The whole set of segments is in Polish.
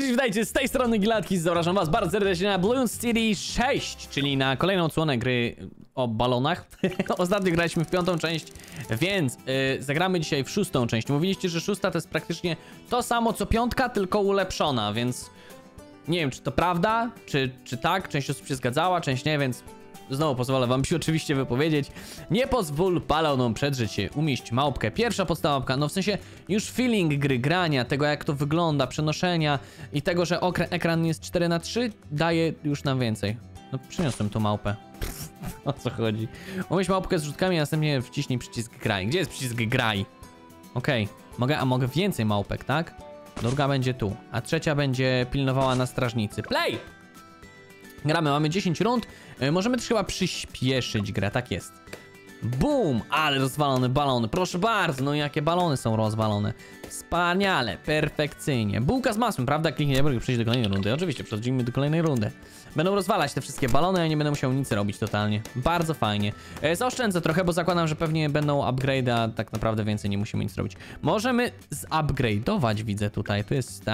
Cześć, witajcie, z tej strony Gilatki, zapraszam was bardzo serdecznie na Bloons City 6, czyli na kolejną odsłonę gry o balonach. Ostatnio graliśmy w 5. część, więc zagramy dzisiaj w 6. część. Mówiliście, że 6 to jest praktycznie to samo co 5, tylko ulepszona, więc nie wiem, czy to prawda, czy tak, część osób się zgadzała, część nie, więc znowu pozwolę wam się oczywiście wypowiedzieć. Nie pozwól balonom przedrzeć się, umieść małpkę. Pierwsza podstawa małpka, no w sensie już feeling gry, grania, tego jak to wygląda, przenoszenia i tego, że ekran jest 4:3 daje już nam więcej. No przyniosłem tu małpę. O co chodzi? Umieść małpkę z rzutkami, a następnie wciśnij przycisk graj. Gdzie jest przycisk graj? Okej, mogę więcej małpek, tak? Druga będzie tu, a trzecia będzie pilnowała na strażnicy. Play! Gramy, mamy 10 rund. Możemy też chyba przyspieszyć grę, tak jest. Boom! Ale rozwalone balony, proszę bardzo, no jakie balony są rozwalone. Wspaniale, perfekcyjnie. Bułka z masłem, prawda? Kliknij, przejść do kolejnej rundy. Oczywiście, przechodzimy do kolejnej rundy. Będą rozwalać te wszystkie balony, a ja nie będę musiał nic robić totalnie. Bardzo fajnie. Zaoszczędzę trochę, bo zakładam, że pewnie będą upgrade, a tak naprawdę więcej nie musimy nic robić. Możemy zupgrade'ować, widzę tutaj. To jest...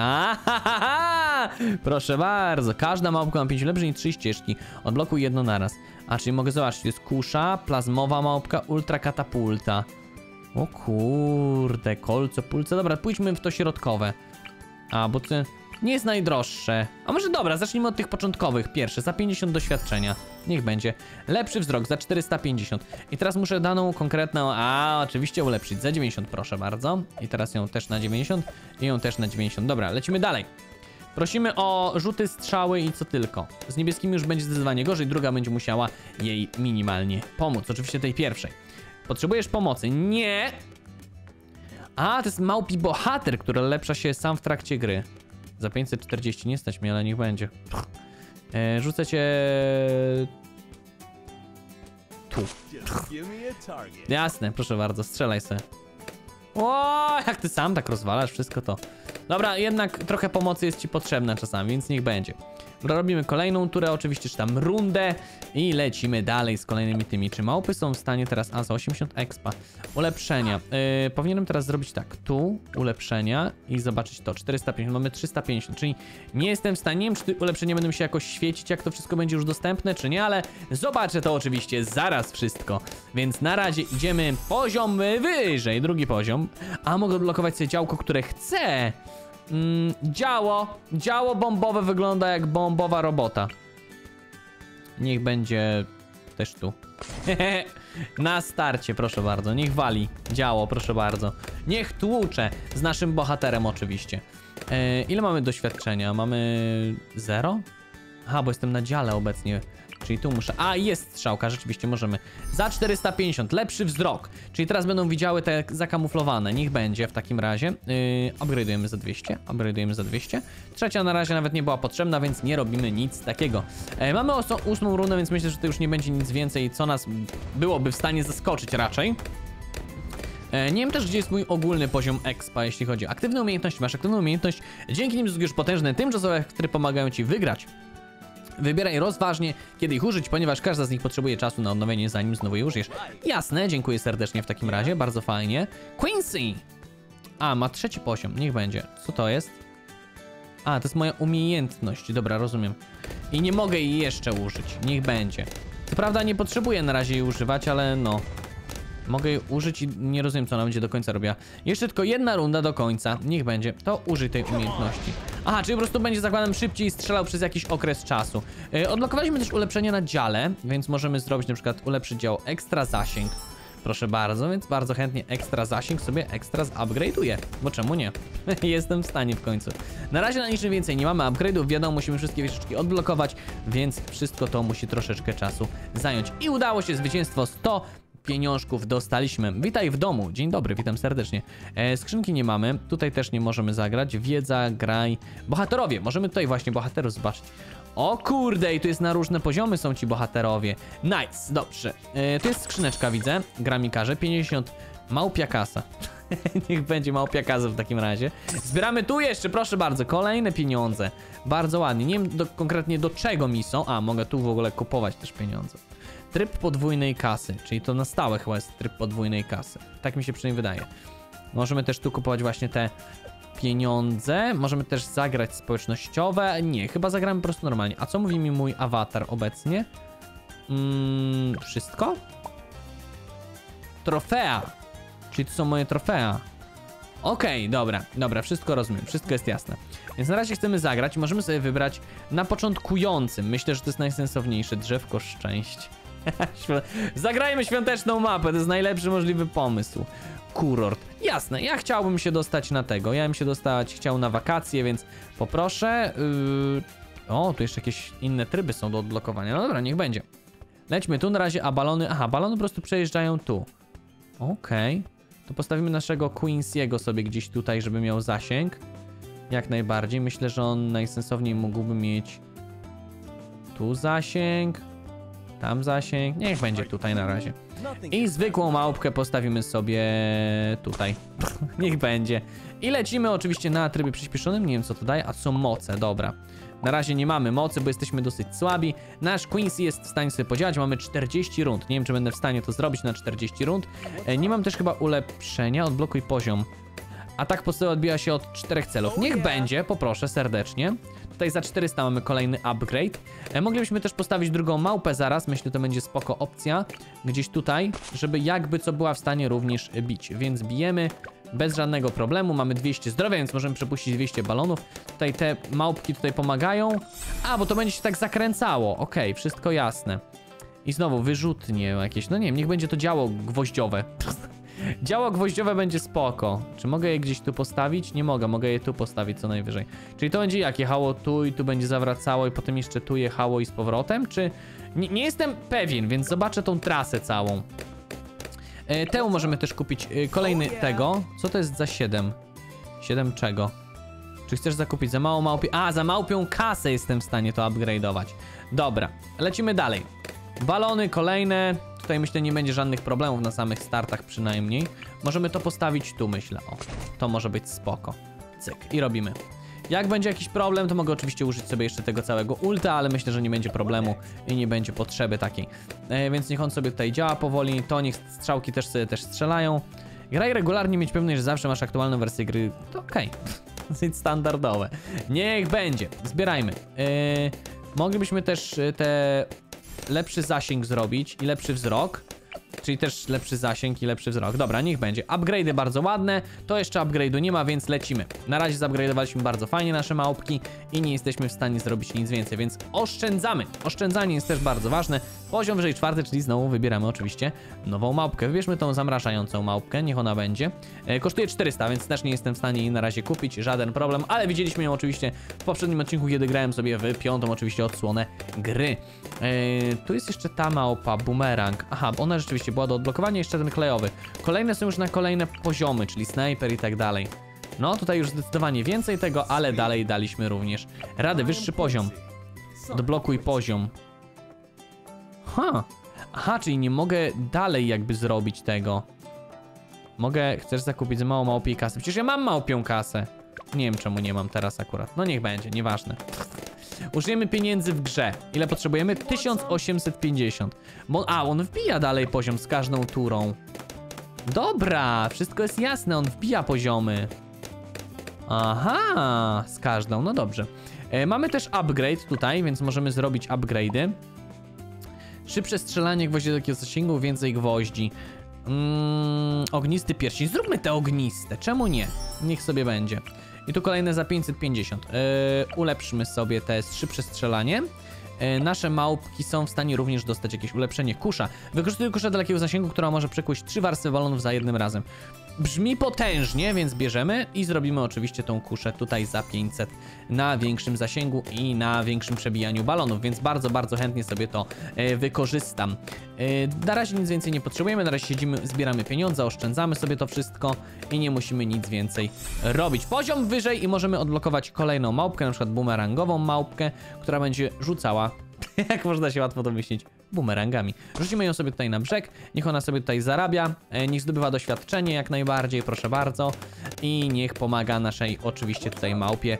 Proszę bardzo. Każda małpka ma 5 lepszych i 3 ścieżki. Odblokuj jedno naraz. A, czyli mogę zobaczyć, to jest kusza, plazmowa małpka, ultra katapulta. O kurde, kolce, pulce. Dobra, pójdźmy w to środkowe. A, bo to nie jest najdroższe. A może dobra, zacznijmy od tych początkowych. Pierwsze, za 50 doświadczenia. Niech będzie. Lepszy wzrok, za 450. I teraz muszę daną konkretną, oczywiście ulepszyć. Za 90, proszę bardzo. I teraz ją też na 90 i ją też na 90. Dobra, lecimy dalej. Prosimy o rzuty, strzały i co tylko. Z niebieskimi już będzie zdecydowanie gorzej. Druga będzie musiała jej minimalnie pomóc. Oczywiście tej pierwszej. Potrzebujesz pomocy. Nie! A, to jest małpi bohater, który lepsza się sam w trakcie gry. Za 540 nie stać mnie, ale niech będzie. Rzucę cię... tu. Jasne, proszę bardzo, strzelaj se. O, jak ty sam tak rozwalasz wszystko to. Dobra, jednak trochę pomocy jest ci potrzebna czasami, więc niech będzie. Robimy kolejną turę, oczywiście, czy tam rundę i lecimy dalej z kolejnymi tymi. Czy małpy są w stanie teraz... za 80 expa. Ulepszenia. Powinienem teraz zrobić tak. Tu ulepszenia i zobaczyć to. 450, mamy 350, czyli nie jestem w stanie, nie wiem, czy te ulepszenia będą się jakoś świecić, jak to wszystko będzie już dostępne, czy nie, ale zobaczę to oczywiście zaraz wszystko. Więc na razie idziemy poziom wyżej, drugi poziom. A mogę odblokować sobie działko, które chcę. Działo bombowe wygląda jak bombowa robota. Niech będzie też tu. Na starcie, proszę bardzo. Niech wali działo, proszę bardzo. Niech tłucze z naszym bohaterem oczywiście. Ile mamy doświadczenia? Mamy 0? Aha, bo jestem na dziale obecnie. Czyli tu muszę... jest strzałka, rzeczywiście możemy. Za 450, lepszy wzrok. Czyli teraz będą widziały te zakamuflowane. Niech będzie w takim razie. Upgrade'ujemy za 200. Upgrade'ujemy za 200. Trzecia na razie nawet nie była potrzebna, więc nie robimy nic takiego. Mamy 8. rundę, więc myślę, że to już nie będzie nic więcej, co nas byłoby w stanie zaskoczyć raczej. Nie wiem też, gdzie jest mój ogólny poziom expa, jeśli chodzi o aktywne umiejętności. Masz aktywną umiejętność, dzięki nim zyskujesz potężne tymczasowe, które pomagają ci wygrać. Wybieraj rozważnie, kiedy ich użyć, ponieważ każda z nich potrzebuje czasu na odnowienie, zanim znowu je użyjesz. Jasne, dziękuję serdecznie w takim razie, bardzo fajnie. Quincy! Ma 3. poziom, niech będzie. Co to jest? To jest moja umiejętność, dobra, rozumiem. I nie mogę jej jeszcze użyć, niech będzie. Co prawda nie potrzebuję na razie jej używać, ale no... Mogę jej użyć i nie rozumiem, co ona będzie do końca robiła. Jeszcze tylko jedna runda do końca. Niech będzie. To użyj tej umiejętności. Czyli po prostu będzie, zakładam, szybciej strzelał przez jakiś okres czasu. Odblokowaliśmy też ulepszenie na dziale, więc możemy zrobić na przykład ulepszyć działo ekstra zasięg. Proszę bardzo, więc bardzo chętnie ekstra zasięg sobie ekstra zupgrade'uję. Bo czemu nie? Jestem w stanie w końcu. Na razie na niczym więcej nie mamy upgrade'ów. Wiadomo, musimy wszystkie wieżyczki odblokować, więc wszystko to musi troszeczkę czasu zająć. I udało się, zwycięstwo 100 pieniążków dostaliśmy. Witaj w domu. Dzień dobry, witam serdecznie. Skrzynki nie mamy. Tutaj też nie możemy zagrać. Wiedza, graj. Bohaterowie. Możemy tutaj właśnie bohaterów zobaczyć. O kurde, i tu jest na różne poziomy są ci bohaterowie. Nice, dobrze. Tu jest skrzyneczka, widzę. Gra mi każe. 50. Małpia kasa. Niech będzie małpia kasa w takim razie. Zbieramy tu jeszcze, proszę bardzo. Kolejne pieniądze. Bardzo ładnie. Nie wiem konkretnie do czego mi są. Mogę tu w ogóle kupować też pieniądze. Tryb podwójnej kasy, czyli to na stałe chyba jest tryb podwójnej kasy. Tak mi się przynajmniej wydaje. Możemy też tu kupować właśnie te pieniądze. Możemy też zagrać społecznościowe. Nie, chyba zagramy po prostu normalnie. A co mówi mi mój awatar obecnie? Wszystko? Trofea. Czyli to są moje trofea. Okej, dobra, wszystko rozumiem, wszystko jest jasne. Więc na razie chcemy zagrać, możemy sobie wybrać na początkującym. Myślę, że to jest najsensowniejsze, drzewko szczęścia. Zagrajmy świąteczną mapę, to jest najlepszy możliwy pomysł. Kurort, jasne, ja chciałbym się dostać na tego, ja bym się chciał na wakacje, więc poproszę. O, tu jeszcze jakieś inne tryby są do odblokowania, no dobra, niech będzie. Lećmy tu na razie, a balony, aha, balony po prostu przejeżdżają tu. Okej. To postawimy naszego Quincy'ego sobie gdzieś tutaj, żeby miał zasięg. Jak najbardziej. Myślę, że on najsensowniej mógłby mieć tu zasięg, tam zasięg. Niech będzie tutaj na razie. I zwykłą małpkę postawimy sobie tutaj. Niech będzie. I lecimy oczywiście na trybie przyspieszonym. Nie wiem, co to daje. A są moce, dobra. Na razie nie mamy mocy, bo jesteśmy dosyć słabi. Nasz Quincy jest w stanie sobie podziałać. Mamy 40 rund. Nie wiem, czy będę w stanie to zrobić na 40 rund. Nie mam też chyba ulepszenia. Odblokuj poziom. Atak podstawowy odbija się od 4 celów. Niech będzie, poproszę serdecznie. Tutaj za 400 mamy kolejny upgrade. Moglibyśmy też postawić drugą małpę zaraz. Myślę, to będzie spoko opcja. Gdzieś tutaj, żeby jakby co była w stanie również bić. Więc bijemy bez żadnego problemu. Mamy 200 zdrowia, więc możemy przepuścić 200 balonów. Tutaj te małpki tutaj pomagają. A, bo to będzie się tak zakręcało. Okej, wszystko jasne. I znowu wyrzutnie jakieś. No nie wiem, niech będzie to działo gwoździowe. Działo gwoździowe będzie spoko. Czy mogę je gdzieś tu postawić? Nie mogę, mogę je tu postawić co najwyżej. Czyli to będzie jak jechało tu i tu będzie zawracało i potem jeszcze tu jechało i z powrotem? Czy... Nie jestem pewien, więc zobaczę tą trasę całą. Temu możemy też kupić kolejny tego. Co to jest za 7? 7 czego? Czy chcesz zakupić za mało małpie? A, za małpią kasę jestem w stanie to upgrade'ować. Dobra, lecimy dalej. Balony kolejne. Tutaj myślę nie będzie żadnych problemów na samych startach przynajmniej. Możemy to postawić tu, myślę. O, to może być spoko. Cyk i robimy. Jak będzie jakiś problem, to mogę oczywiście użyć sobie jeszcze tego całego ulta, ale myślę, że nie będzie problemu i nie będzie potrzeby takiej. Więc niech on sobie tutaj działa powoli, to niech strzałki też sobie strzelają. Graj regularnie, mieć pewność, że zawsze masz aktualną wersję gry. To okej. Dosyć standardowe. Niech będzie. Zbierajmy. Moglibyśmy też te lepszy zasięg zrobić i lepszy wzrok. Czyli też lepszy zasięg i lepszy wzrok. Dobra, niech będzie. Upgrade'y bardzo ładne. To jeszcze upgrade'u nie ma, więc lecimy. Na razie zupgrade'owaliśmy bardzo fajnie nasze małpki i nie jesteśmy w stanie zrobić nic więcej, więc oszczędzamy. Oszczędzanie jest też bardzo ważne. Poziom wyżej 4, czyli znowu wybieramy oczywiście nową małpkę. Wybierzmy tą zamrażającą małpkę, niech ona będzie. Kosztuje 400, więc też nie jestem w stanie jej na razie kupić, żaden problem, ale widzieliśmy ją oczywiście w poprzednim odcinku, kiedy grałem sobie w 5. oczywiście odsłonę gry. Tu jest jeszcze ta małpa, bumerang. Aha, bo ona rzeczywiście była do odblokowania, jeszcze ten klejowy. Kolejne są już na kolejne poziomy, czyli snajper i tak dalej. No, tutaj już zdecydowanie więcej tego, ale dalej daliśmy również radę. Wyższy poziom. Odblokuj poziom. Aha, czyli nie mogę dalej jakby zrobić tego. Chcesz zakupić za mało małpiej kasy? Przecież ja mam małpią kasę. Nie wiem czemu nie mam teraz akurat. No niech będzie, nieważne. Użyjemy pieniędzy w grze. Ile potrzebujemy? 1850. On wbija dalej poziom z każdą turą. Dobra, wszystko jest jasne, on wbija poziomy. Aha, z każdą, no dobrze. Mamy też upgrade tutaj, więc możemy zrobić upgrade'y. Szybsze strzelanie gwoździ do takiego zasięgu, więcej gwoździ. Ognisty pierścień. Zróbmy te ogniste, czemu nie? Niech sobie będzie. I tu kolejne za 550. Ulepszmy sobie te szybsze strzelanie. Nasze małpki są w stanie również dostać jakieś ulepszenie. Kusza. Wykorzystuję kuszę dalekiego zasięgu, która może przekuć 3 warstwy balonów za jednym razem. Brzmi potężnie, więc bierzemy i zrobimy oczywiście tą kuszę tutaj za 500 na większym zasięgu i na większym przebijaniu balonów, więc bardzo, bardzo chętnie sobie to wykorzystam. Na razie nic więcej nie potrzebujemy, na razie siedzimy, zbieramy pieniądze, oszczędzamy sobie to wszystko i nie musimy nic więcej robić. Poziom wyżej i możemy odblokować kolejną małpkę, na przykład bumerangową małpkę, która będzie rzucała, jak można się łatwo domyślić, bumerangami. Rzucimy ją sobie tutaj na brzeg, niech ona sobie tutaj zarabia, niech zdobywa doświadczenie jak najbardziej, proszę bardzo. I niech pomaga naszej oczywiście tutaj małpie,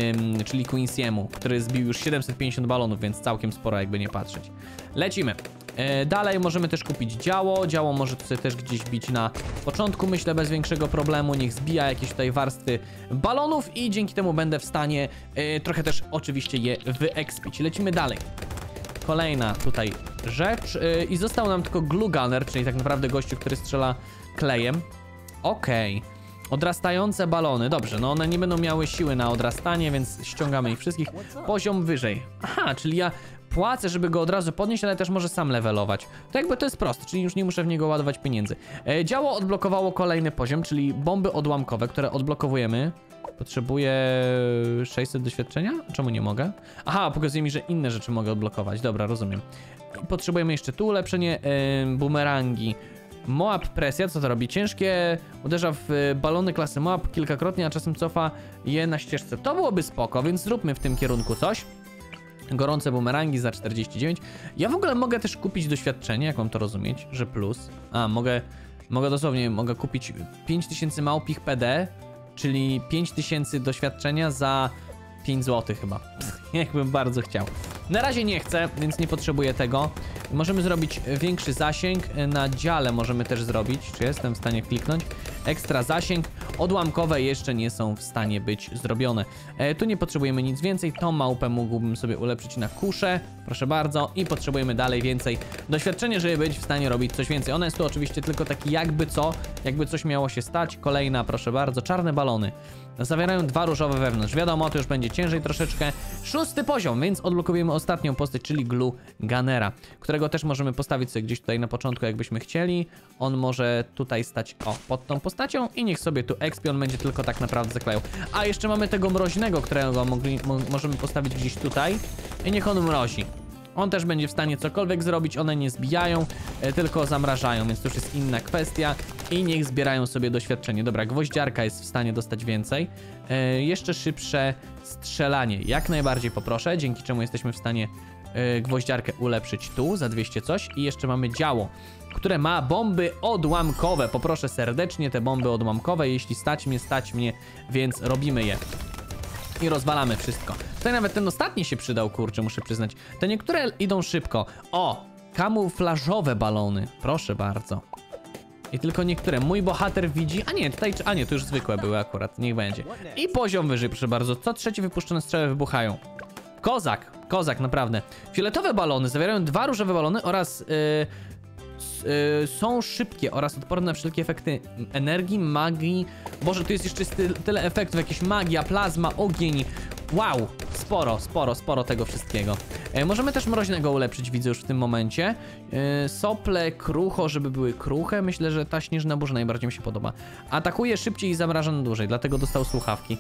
czyli Quincy'emu, który zbił już 750 balonów, więc całkiem sporo jakby nie patrzeć. Lecimy. Dalej możemy też kupić działo. Działo może tutaj też gdzieś bić na początku, myślę, bez większego problemu. Niech zbija jakieś tutaj warstwy balonów i dzięki temu będę w stanie trochę też oczywiście je wyekspić. Lecimy dalej. Kolejna tutaj rzecz i został nam tylko glue gunner, czyli tak naprawdę gościu, który strzela klejem. Okej. Odrastające balony, dobrze, no one nie będą miały siły na odrastanie, więc ściągamy ich wszystkich. Poziom wyżej. Aha, czyli ja płacę, żeby go od razu podnieść, ale też może sam levelować. To jakby to jest proste, czyli już nie muszę w niego ładować pieniędzy. Działo odblokowało kolejny poziom, czyli bomby odłamkowe, które odblokowujemy. Potrzebuję 600 doświadczenia? Czemu nie mogę? Aha, pokazuje mi, że inne rzeczy mogę odblokować. Dobra, rozumiem. Potrzebujemy jeszcze tu ulepszenie, bumerangi. Moab presja, co to robi? Ciężkie, uderza w balony klasy Moab kilkakrotnie, a czasem cofa je na ścieżce. To byłoby spoko, więc zróbmy w tym kierunku coś. Gorące bumerangi za 49. Ja w ogóle mogę też kupić doświadczenie, jak mam to rozumieć, że plus. A, mogę dosłownie, mogę kupić 5000 małpich PD, czyli 5000 doświadczenia za 5 zł chyba. Jakbym bardzo chciał. Na razie nie chcę, więc nie potrzebuję tego. Możemy zrobić większy zasięg. Na dziale możemy też zrobić. Czy jestem w stanie kliknąć? Ekstra zasięg. Odłamkowe jeszcze nie są w stanie być zrobione. Tu nie potrzebujemy nic więcej. Tą małpę mógłbym sobie ulepszyć na kuszę. Proszę bardzo. I potrzebujemy dalej więcej doświadczenia, żeby być w stanie robić coś więcej. Ona jest tu oczywiście tylko taki jakby coś miało się stać. Kolejna, proszę bardzo. Czarne balony. Zawierają 2 różowe wewnątrz. Wiadomo, to już będzie ciężej troszeczkę. 6. poziom, więc odblokujemy ostatnią postać, czyli Glue Gunnera, którego też możemy postawić sobie gdzieś tutaj na początku, jakbyśmy chcieli. On może tutaj stać, pod tą postacią i niech sobie tu expi, on będzie tylko tak naprawdę zaklejał. A jeszcze mamy tego mroźnego, którego możemy postawić gdzieś tutaj i niech on mrozi. On też będzie w stanie cokolwiek zrobić, one nie zbijają, tylko zamrażają, więc to już jest inna kwestia. I niech zbierają sobie doświadczenie. Dobra, gwoździarka jest w stanie dostać więcej. Jeszcze szybsze strzelanie, jak najbardziej poproszę, dzięki czemu jesteśmy w stanie gwoździarkę ulepszyć tu za 200 coś. I jeszcze mamy działo, które ma bomby odłamkowe. Poproszę serdecznie te bomby odłamkowe, jeśli stać mnie, więc robimy je. I rozwalamy wszystko. Tutaj nawet ten ostatni się przydał, kurczę, muszę przyznać. Te niektóre idą szybko. O, kamuflażowe balony. Proszę bardzo. I tylko niektóre. Mój bohater widzi... A nie, to już zwykłe były akurat. Niech będzie. I poziom wyżej, proszę bardzo. Co trzeci wypuszczone strzały wybuchają. Kozak, naprawdę. Fioletowe balony zawierają 2 różowe balony oraz... są szybkie oraz odporne na wszelkie efekty energii, magii. Boże, tu jest jeszcze tyle efektów, jakieś magia, plazma, ogień. Wow, sporo tego wszystkiego. Możemy też mroźnego ulepszyć, widzę już w tym momencie. Sople, krucho, żeby były kruche. Myślę, że ta śnieżna burza najbardziej mi się podoba. Atakuje szybciej i zamraża na dłużej, dlatego dostał słuchawki.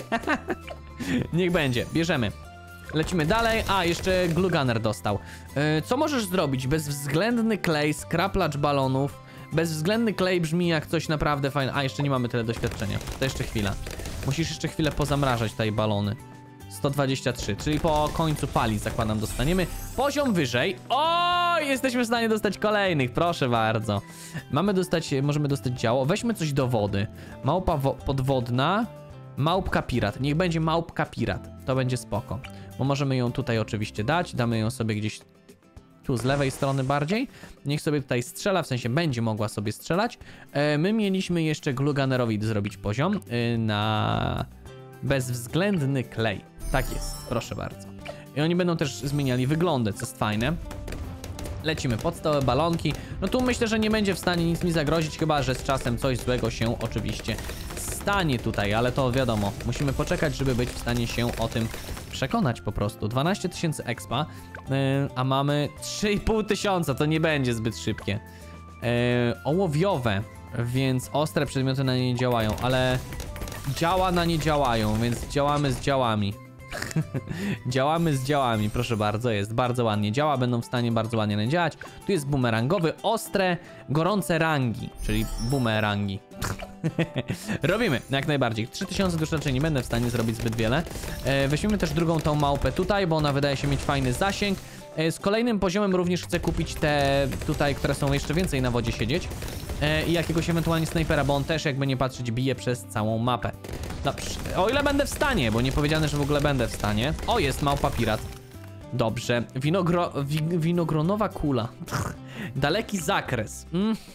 Niech będzie, bierzemy. Lecimy dalej. A, jeszcze Glue Gunner dostał. Co możesz zrobić? Bezwzględny klej, skraplacz balonów. Bezwzględny klej brzmi jak coś naprawdę fajne. A, jeszcze nie mamy tyle doświadczenia. To jeszcze chwila. Musisz jeszcze chwilę pozamrażać tutaj balony. 123, czyli po końcu pali, zakładam, dostaniemy. Poziom wyżej. O, jesteśmy w stanie dostać kolejnych, proszę bardzo. Możemy dostać działo. Weźmy coś do wody. Małpa podwodna. Małpka pirat. Niech będzie małpka pirat. To będzie spoko. Bo możemy ją tutaj oczywiście dać. Damy ją sobie gdzieś tu z lewej strony bardziej. Niech sobie tutaj strzela, w sensie będzie mogła sobie strzelać. My mieliśmy jeszcze Glue Gunnerowi zrobić poziom na bezwzględny klej. Tak jest, proszę bardzo. I oni będą też zmieniali wyglądy, co jest fajne. Lecimy, podstawowe balonki. No tu myślę, że nie będzie w stanie nic mi zagrozić, chyba że z czasem coś złego się oczywiście stanie tutaj, ale to wiadomo. Musimy poczekać, żeby być w stanie się o tym przekonać po prostu. 12 000 expa, a mamy 3500, to nie będzie zbyt szybkie. Ołowiowe, więc ostre przedmioty na nie nie działają, ale działa na nie działają, więc działamy z działami. Działamy z działami, proszę bardzo, jest bardzo ładnie. Działa będą w stanie bardzo ładnie nadziałać. Tu jest bumerangowy, ostre, gorące rangi, czyli bumerangi. Robimy, jak najbardziej. 3000 doświadczeń nie będę w stanie zrobić zbyt wiele. Weźmiemy też drugą tą małpę tutaj, bo ona wydaje się mieć fajny zasięg. Z kolejnym poziomem również chcę kupić te tutaj, które są jeszcze więcej na wodzie siedzieć. I jakiegoś ewentualnie snajpera, bo on też, jakby nie patrzeć, bije przez całą mapę. Dobrze, o ile będę w stanie, bo nie powiedziane, że w ogóle będę w stanie. O, jest małpa pirat. Dobrze. Winogronowa kula. Daleki zakres.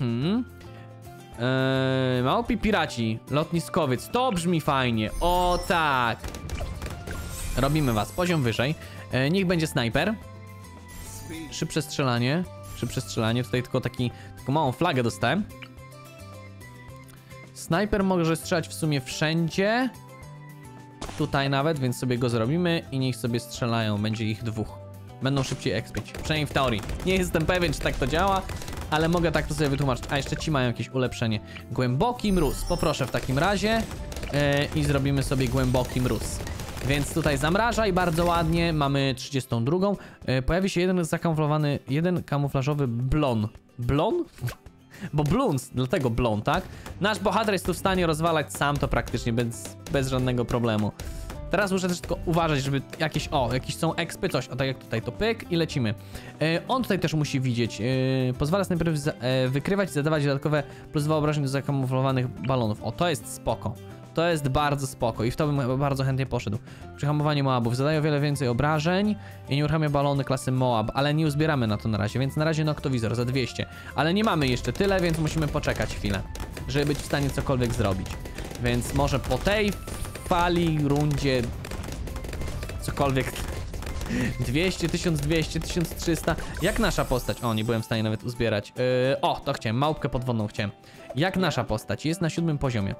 Małpi piraci. Lotniskowiec. To brzmi fajnie. O tak. Robimy was. Poziom wyżej. Niech będzie snajper. Szybsze strzelanie. Szybsze strzelanie. Tutaj tylko taką małą flagę dostałem. Snajper może strzelać w sumie wszędzie. Tutaj nawet, więc sobie go zrobimy i niech sobie strzelają. Będzie ich 2. Będą szybciej expić. Przynajmniej w teorii. Nie jestem pewien, czy tak to działa, ale mogę tak to sobie wytłumaczyć. A jeszcze ci mają jakieś ulepszenie. Głęboki mróz. Poproszę w takim razie. I zrobimy sobie głęboki mróz. Więc tutaj zamraża i bardzo ładnie. Mamy 32. Pojawi się jeden kamuflażowy blon. Blon? Bo Bloons, dlatego Blon, tak? Nasz bohater jest tu w stanie rozwalać sam to praktycznie bez żadnego problemu. Teraz muszę też tylko uważać, żeby jakieś są expy, coś, tak jak tutaj, to pyk i lecimy. On tutaj też musi widzieć. Pozwala snajperowi wykrywać i zadawać dodatkowe +2 obrażeń do zakamuflowanych balonów. O, to jest spoko. To jest bardzo spoko i w to bym bardzo chętnie poszedł. Przyhamowanie Moabów. Zadaje o wiele więcej obrażeń i nie uruchamia balony klasy Moab, ale nie uzbieramy na to na razie, więc na razie noktowizor za 200. Ale nie mamy jeszcze tyle, więc musimy poczekać chwilę, żeby być w stanie cokolwiek zrobić. Więc może po tej fali, rundzie cokolwiek 200, 1200, 1300. Jak nasza postać? O, nie byłem w stanie nawet uzbierać. To chciałem, małpkę podwodną chciałem. Jak nasza postać? Jest na 7 poziomie.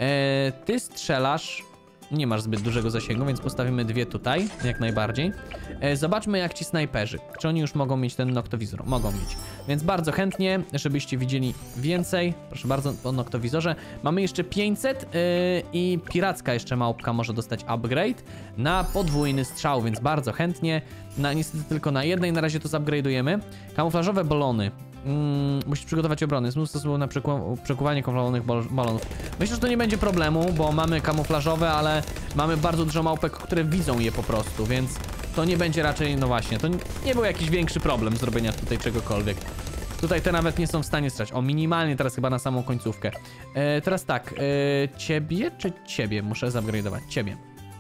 Ty strzelasz. Nie masz zbyt dużego zasięgu, więc postawimy 2 tutaj, jak najbardziej. Zobaczmy jak ci snajperzy. Czy oni już mogą mieć ten noktowizor? Mogą mieć. Więc bardzo chętnie, żebyście widzieli więcej. Proszę bardzo, o noktowizorze. Mamy jeszcze 500 i piracka jeszcze małpka może dostać upgrade na podwójny strzał, więc bardzo chętnie. Niestety tylko na jednej, na razie to zupgrade'ujemy. Kamuflażowe balony. Musisz przygotować obrony. Jest mnóstwo sposobów na przekuwanie kamuflowanych balonów. Myślę, że to nie będzie problemu, bo mamy kamuflażowe, ale mamy bardzo dużo małpek, które widzą je po prostu, więc to nie będzie raczej, no właśnie, to nie był jakiś większy problem zrobienia tutaj czegokolwiek. Tutaj te nawet nie są w stanie strzelać. O, minimalnie teraz chyba na samą końcówkę. Teraz tak, ciebie czy ciebie? Muszę zupgrade'ować. Ciebie.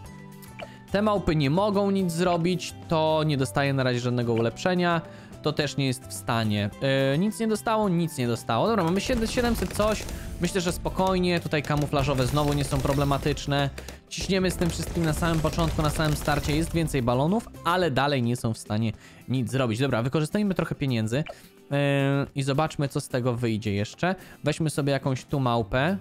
Te małpy nie mogą nic zrobić, to nie dostaje na razie żadnego ulepszenia. To też nie jest w stanie. Nic nie dostało, nic nie dostało. Dobra, mamy 700 coś. Myślę, że spokojnie. Tutaj kamuflażowe znowu nie są problematyczne. Ciśniemy z tym wszystkim na samym początku, na samym starcie. Jest więcej balonów, ale dalej nie są w stanie nic zrobić. Dobra, wykorzystajmy trochę pieniędzy i zobaczmy, co z tego wyjdzie jeszcze. Weźmy sobie jakąś tu małpę.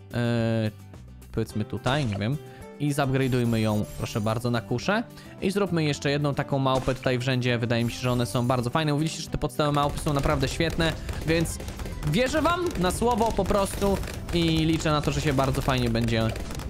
Powiedzmy tutaj, nie wiem. I zupgrade'ujmy ją, proszę bardzo, na kuszę. I zróbmy jeszcze jedną taką małpę tutaj w rzędzie. Wydaje mi się, że one są bardzo fajne. Mówiliście, że te podstawowe małpy są naprawdę świetne, więc wierzę wam na słowo po prostu i liczę na to, że się bardzo fajnie będzie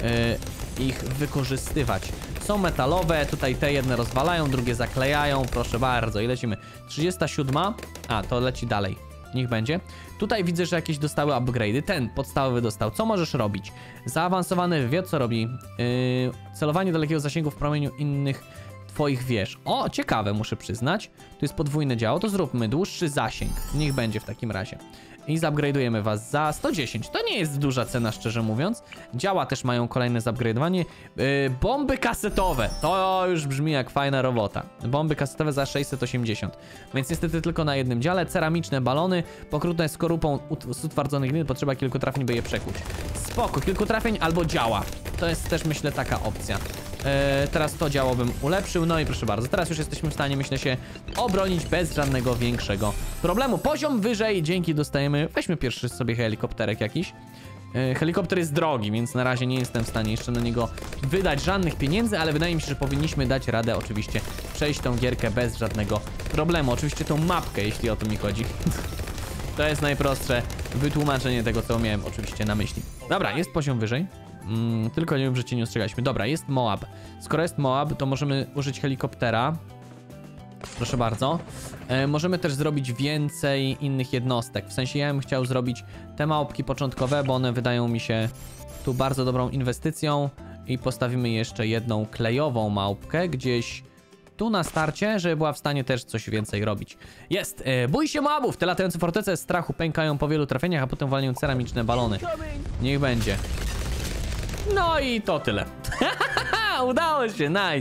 ich wykorzystywać. Są metalowe, tutaj te jedne rozwalają, drugie zaklejają, proszę bardzo. I lecimy. 37. A, to leci dalej. Niech będzie. Tutaj widzę, że jakieś dostały upgrade'y. Ten podstawowy dostał. Co możesz robić? Zaawansowany wywiad, co robi? Celowanie dalekiego zasięgu w promieniu innych twoich wież. O, ciekawe, muszę przyznać. Tu jest podwójne działo, to zróbmy dłuższy zasięg. Niech będzie w takim razie. I zupgrade'ujemy was za 110. To nie jest duża cena, szczerze mówiąc. Działa też mają kolejne zupgrade'owanie. Bomby kasetowe. To już brzmi jak fajna robota. Bomby kasetowe za 680. Więc niestety tylko na jednym dziale. Ceramiczne balony pokrute skorupą z utwardzonych glin. Potrzeba kilku trafień, by je przekuć. Spoko, kilku trafień albo działa. To jest też, myślę, taka opcja. Teraz to działo bym ulepszył. No i proszę bardzo, teraz już jesteśmy w stanie, myślę, się obronić bez żadnego większego problemu. Poziom wyżej, dzięki dostajemy. Weźmy pierwszy sobie helikopterek jakiś. Helikopter jest drogi, więc na razie nie jestem w stanie jeszcze na niego wydać żadnych pieniędzy, ale wydaje mi się, że powinniśmy dać radę oczywiście przejść tą gierkę bez żadnego problemu. Oczywiście tą mapkę, jeśli o to mi chodzi. To jest najprostsze wytłumaczenie tego, co miałem oczywiście na myśli. Dobra, jest poziom wyżej. Tylko nie wiem, że cię nie ostrzegaliśmy. Dobra, jest Moab. Skoro jest Moab, to możemy użyć helikoptera. Proszę bardzo. Możemy też zrobić więcej innych jednostek. W sensie ja bym chciał zrobić te małpki początkowe, bo one wydają mi się tu bardzo dobrą inwestycją. I postawimy jeszcze jedną klejową małpkę gdzieś tu na starcie, żeby była w stanie też coś więcej robić. Jest! Bój się Moabów! Te latające fortece strachu pękają po wielu trafieniach, a potem walnią ceramiczne balony. Niech będzie. No i to tyle. Udało się, nice.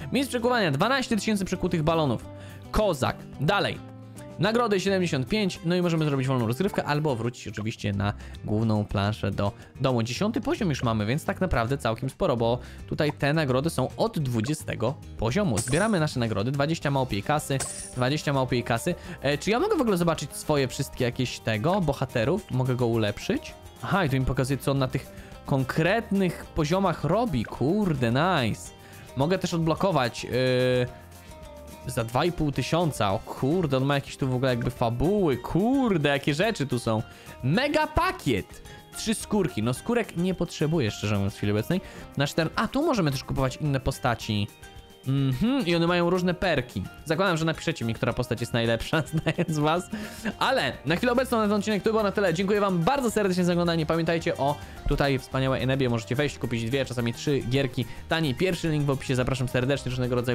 Mistrz przekuwania, 12 000 przekutych balonów. Kozak. Dalej. Nagrody 75, no i możemy zrobić wolną rozgrywkę, albo wrócić oczywiście na główną planszę do domu. 10. poziom już mamy, więc tak naprawdę całkiem sporo, bo tutaj te nagrody są od 20 poziomu. Zbieramy nasze nagrody, 20 małpiej kasy, 20 małpiej kasy. Czy ja mogę w ogóle zobaczyć swoje wszystkie jakieś bohaterów? Mogę go ulepszyć? Aha, i tu mi pokazuje, co on na tych konkretnych poziomach robi. Kurde, nice. Mogę też odblokować... za 2500, o kurde, on ma jakieś tu w ogóle jakby fabuły, kurde, jakie rzeczy tu są. Mega pakiet! 3 skórki, no skórek nie potrzebuję, szczerze mówiąc, w chwili obecnej. A, tu możemy też kupować inne postaci. I one mają różne perki. Zakładam, że napiszecie mi, która postać jest najlepsza, znając was. Ale na chwilę obecną na ten odcinek to było na tyle. Dziękuję wam bardzo serdecznie za oglądanie. Pamiętajcie o tutaj wspaniałej Enebie. Możecie wejść, kupić 2, czasami 3 gierki taniej. Pierwszy link w opisie. Zapraszam serdecznie. Różnego rodzaju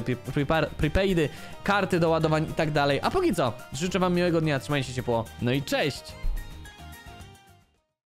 prepaidy, karty do ładowań i tak dalej. A póki co, życzę wam miłego dnia. Trzymajcie się ciepło. No i cześć!